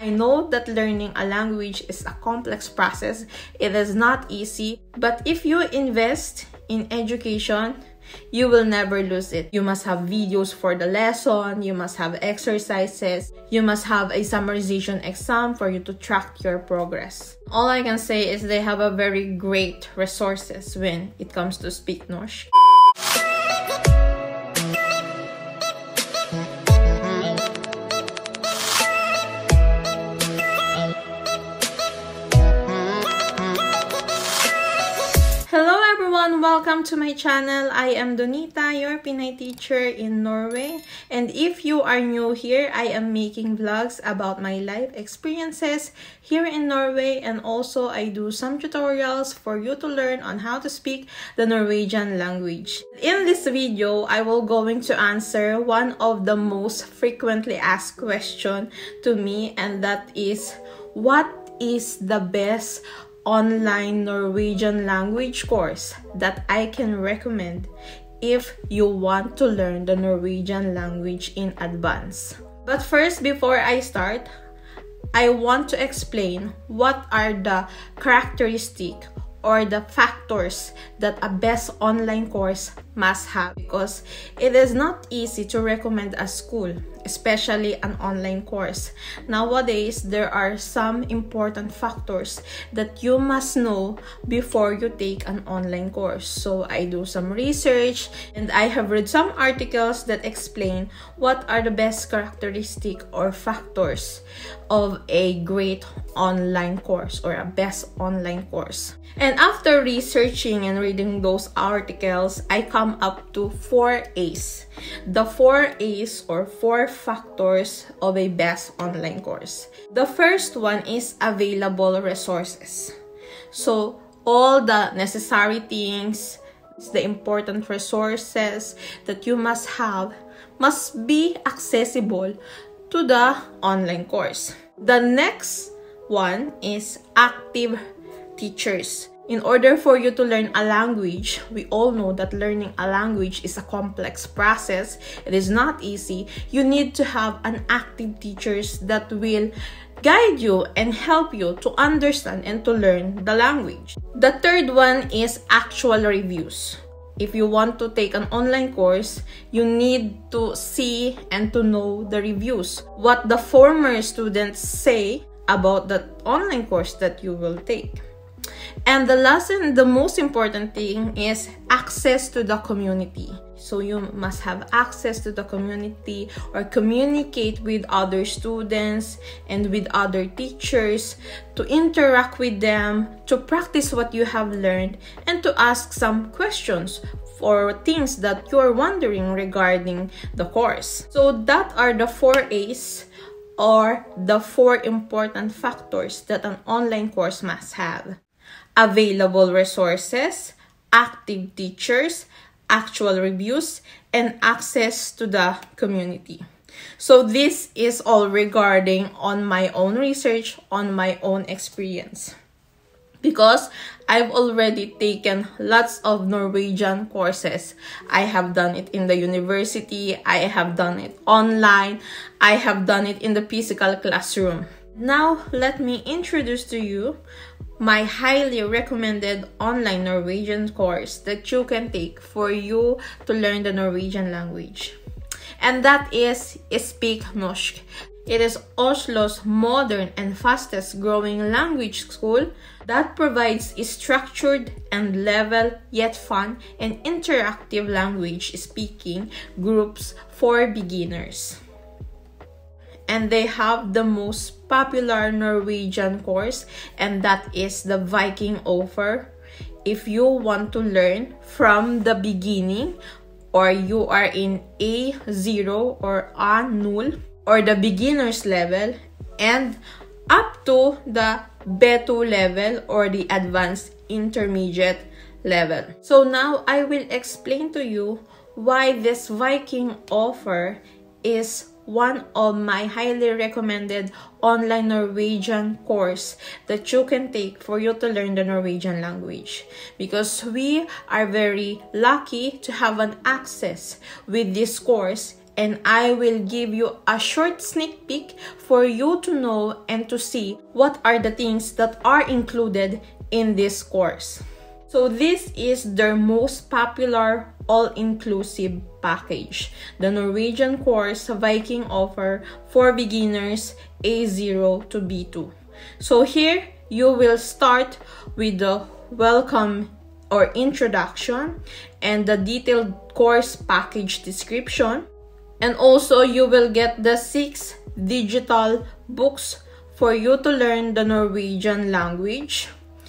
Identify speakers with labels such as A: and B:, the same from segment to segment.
A: I know that learning a language is a complex process. It is not easy, but if you invest in education, you will never lose it. You must have videos for the lesson, you must have exercises, you must have a summarization exam for you to track your progress. All I can say is they have a very great resources when it comes to speak Norsk. Hello everyone, welcome to my channel. I am Donita, your Pinay teacher in Norway. And if you are new here, I am making vlogs about my life experiences here in Norway, and also I do some tutorials for you to learn on how to speak the Norwegian language. In this video, I will going to answer one of the most frequently asked questions to me, and that is, what is the best online Norwegian language course that I can recommend if you want to learn the Norwegian language in advance? But first, before I start, I want to explain what are the characteristics or the factors that a best online course must have, because it is not easy to recommend a school, especially an online course. Nowadays, there are some important factors that you must know before you take an online course. So I do some research and I have read some articles that explain what are the best characteristics or factors of a great online course or a best online course. And after researching and reading those articles, I come up to 4 A's. The 4 A's or 4 factors of a best online course. The first one is available resources. So all the necessary things, the important resources that you must have must be accessible to the online course. The next one is active teachers. In order for you to learn a language, we all know that learning a language is a complex process. It is not easy. You need to have an active teachers that will guide you and help you to understand and to learn the language. The third one is actual reviews. If you want to take an online course, you need to see and to know the reviews, what the former students say about the online course that you will take. And the last and the most important thing is access to the community. So you must have access to the community or communicate with other students and with other teachers, to interact with them, to practice what you have learned, and to ask some questions for things that you're wondering regarding the course. So that are the 4 A's or the 4 important factors that an online course must have. Available resources, active teachers, actual reviews, and access to the community. So this is all regarding on my own research, on my own experience. Because I've already taken lots of Norwegian courses. I have done it in the university, I have done it online, I have done it in the physical classroom. Now, let me introduce to you my highly recommended online Norwegian course that you can take for you to learn the Norwegian language. And that is Speak Norsk. It is Oslo's modern and fastest growing language school that provides a structured and level yet fun and interactive language speaking groups for beginners. And they have the most popular Norwegian course, and that is the Viking offer. If you want to learn from the beginning, or you are in A0 or A0 or the beginner's level, and up to the B2 level or the advanced intermediate level. So now I will explain to you why this Viking offer is one of my highly recommended online Norwegian course that you can take for you to learn the Norwegian language, because we are very lucky to have an access with this course and I will give you a short sneak peek for you to know and to see what are the things that are included in this course. So this is their most popular all-inclusive package, the Norwegian course Viking offer for beginners A0 to B2. So here you will start with the welcome or introduction and the detailed course package description, and also you will get the 6 digital books for you to learn the Norwegian language.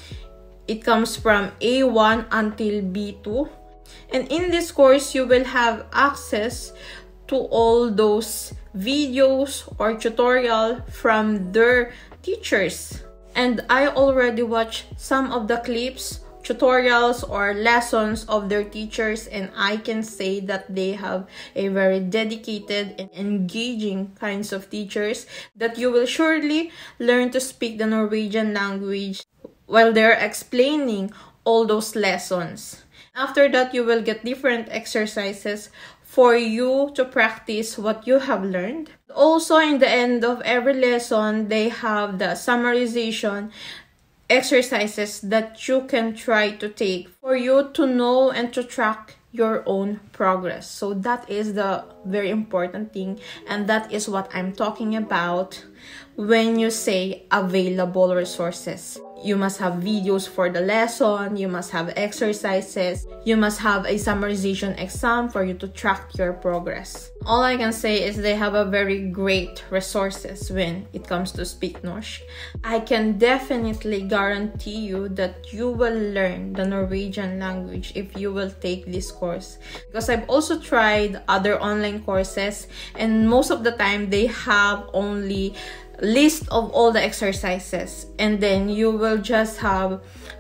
A: It comes from A1 until B2, and in this course you will have access to all those videos or tutorial from their teachers. And I already watched some of the clips, tutorials or lessons of their teachers, and I can say that they have a very dedicated and engaging kinds of teachers that you will surely learn to speak the Norwegian language while they're explaining all those lessons. After that, you will get different exercises for you to practice what you have learned. Also, in the end of every lesson, they have the summarization exercises that you can try to take for you to know and to track your own progress. So that is the very important thing, and that is what I'm talking about when you say available resources. You must have videos for the lesson, you must have exercises, you must have a summarization exam for you to track your progress. All I can say is they have a very great resources when it comes to speak Norsk. I can definitely guarantee you that you will learn the Norwegian language if you will take this course, because I've also tried other online courses, and most of the time they have only list of all the exercises, and then you will just have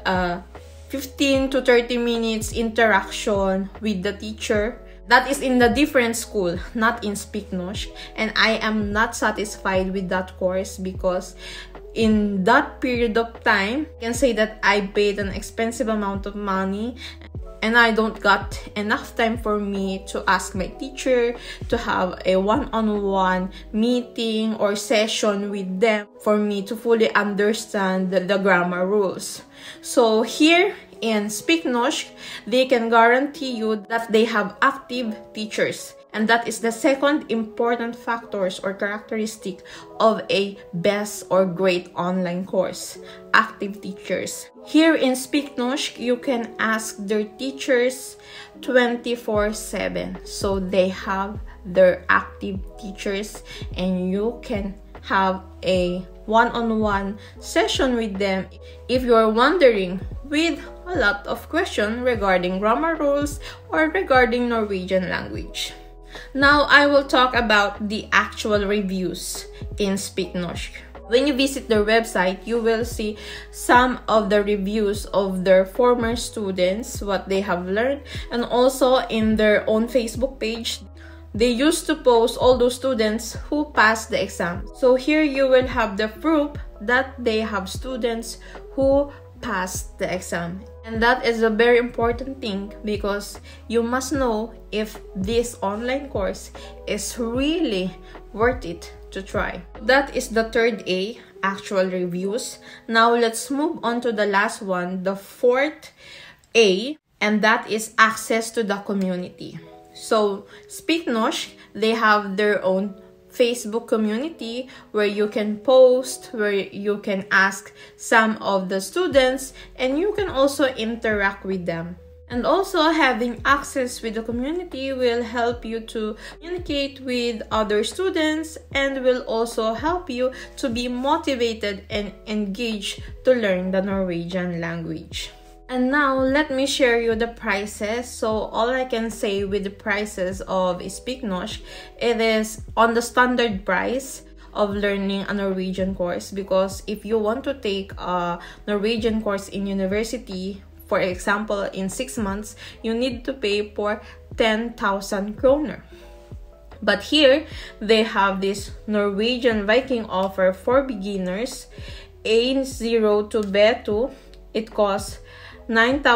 A: 15 to 30 minutes interaction with the teacher. That is in the different school, not in Speak Norsk, and I am not satisfied with that course because in that period of time, I can say that I paid an expensive amount of money, and I don't got enough time for me to ask my teacher to have a one-on-one meeting or session with them for me to fully understand the grammar rules. So here in Speak Norsk, they can guarantee you that they have active teachers. And that is the second important factors or characteristic of a best or great online course, active teachers. Here in Speak Norsk, you can ask their teachers 24/7. So they have their active teachers, and you can have a one-on-one session with them if you're wondering with a lot of questions regarding grammar rules or regarding Norwegian language. Now I will talk about the actual reviews in Speak Norsk. When you visit their website, you will see some of the reviews of their former students, what they have learned, and also in their own Facebook page. They used to post all those students who passed the exam. So here you will have the proof that they have students who passed the exam. And that is a very important thing, because you must know if this online course is really worth it to try. That is the third A, actual reviews. Now let's move on to the last one, the fourth A, and that is access to the community. So Speak Norsk, they have their own Facebook community where you can post, where you can ask some of the students, and you can also interact with them. And also having access with the community will help you to communicate with other students and will also help you to be motivated and engaged to learn the Norwegian language. And now let me share you the prices. So all I can say with the prices of Speak Norsk, it is on the standard price of learning a Norwegian course, because if you want to take a Norwegian course in university, for example in 6 months, you need to pay for 10,000 kroner. But here they have this Norwegian Viking offer for beginners, A0 to B2. It costs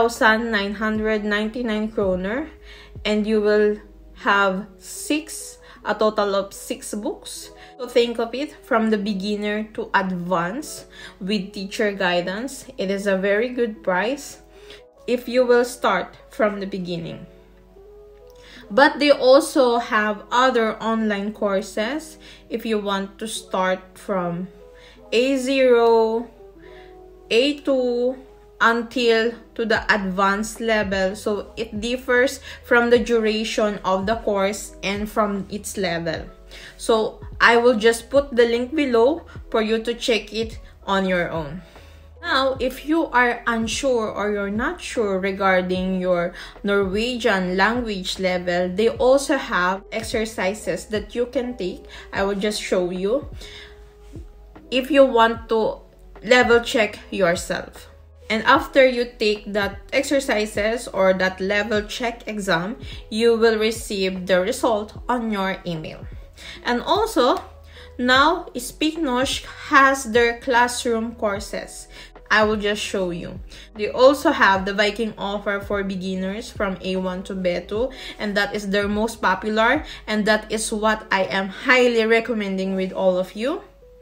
A: 9,999 kroner, and you will have 6 a total of 6 books. So think of it from the beginner to advanced with teacher guidance. It is a very good price if you will start from the beginning. But they also have other online courses if you want to start from A0, A2, until to the advanced level. So it differs from the duration of the course and from its level. So I will just put the link below for you to check it on your own. Now, if you are unsure or you're not sure regarding your Norwegian language level, they also have exercises that you can take. I will just show you if you want to level check yourself. And after you take that exercises or that level check exam, you will receive the result on your email. And also, now Speak Norsk has their classroom courses. I will just show you. They also have the Viking offer for beginners from A1 to B2, and that is their most popular, and that is what I am highly recommending with all of you.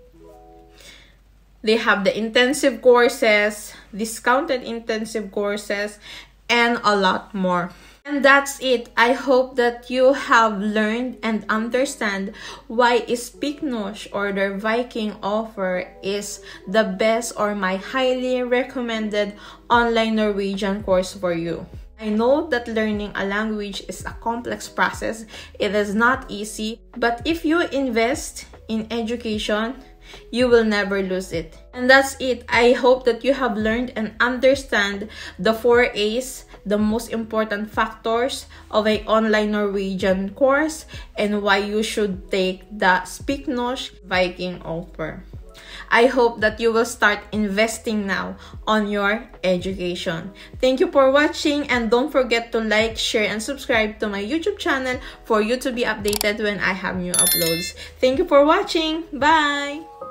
A: They have the intensive courses, discounted intensive courses, and a lot more. And that's it. I hope that you have learned and understand why Speak Norsk or their Viking offer is the best or my highly recommended online Norwegian course for you. I know that learning a language is a complex process. It is not easy, but if you invest in education, you will never lose it. And that's it. I hope that you have learned and understand the 4 A's, the most important factors of an online Norwegian course, and why you should take the Speak Norsk Viking offer. I hope that you will start investing now on your education. Thank you for watching, and don't forget to like, share, and subscribe to my YouTube channel for you to be updated when I have new uploads. Thank you for watching. Bye!